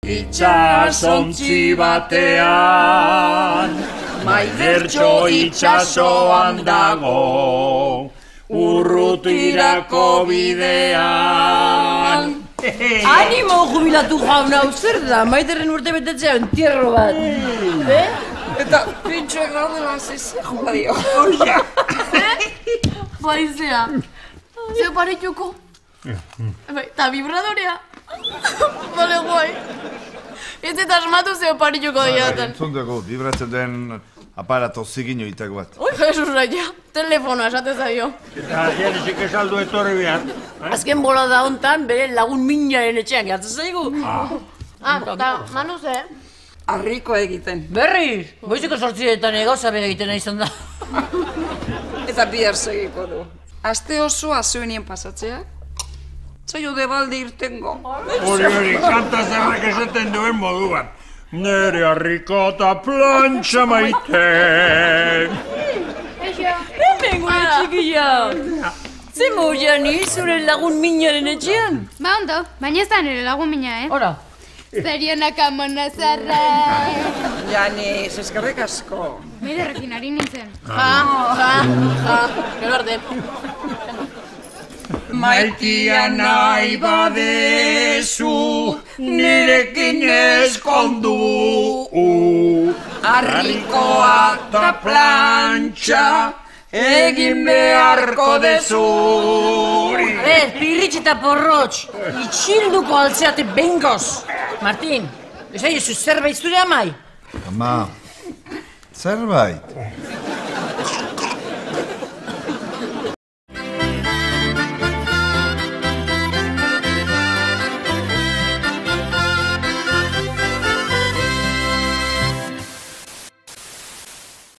Itxasontzi batean, Maidertxo itxasoan dago, urrutirako bidean. Animo jubilatu jauna, zer da, Maiderren urte betetzea entierro bat. Eta pintxoek gaudela zezea jola dio. Baizea, zeo paretuko. Eta vibradorea. Bale guai. Ez eta asmatu zeo paretuko diotan. Entzundeko, vibratzen den aparato zigino itak bat. Ui, Jesus raia, telefonoa esatez adio. Eta jenezik esaldu etorri behar. Azken bola da hontan, bere lagun minaren etxean gertzen zaigu. Eta Manu ze? Arriko egiten. Berriz, goiziko 8etan gauza bere egiten izan da. Eta bihar segiko du. Aste osoa zuenien pasatzea, zailo debalde irtengo. Hori, kanta zerrek esaten duen moduan. Nere harriko eta plantxa maite. Hemen gure txikilla. Ze moiani, zure lagun minaren etxean? Ba ondo, baina ez da nire lagun mina, Hora. Zarionak amona zarra. Jani, eskerrik asko. Maiderrekin ari nintzen. Gero arte. Maitia nahi badezu, nirekin eskondu. Harrikoa eta plantxa, egin beharko dezuri. Pirritx eta porrotx, itxilduko altzeate bengoz. Martin, ez aiezu zerbait zure amai? Ama, zerbait.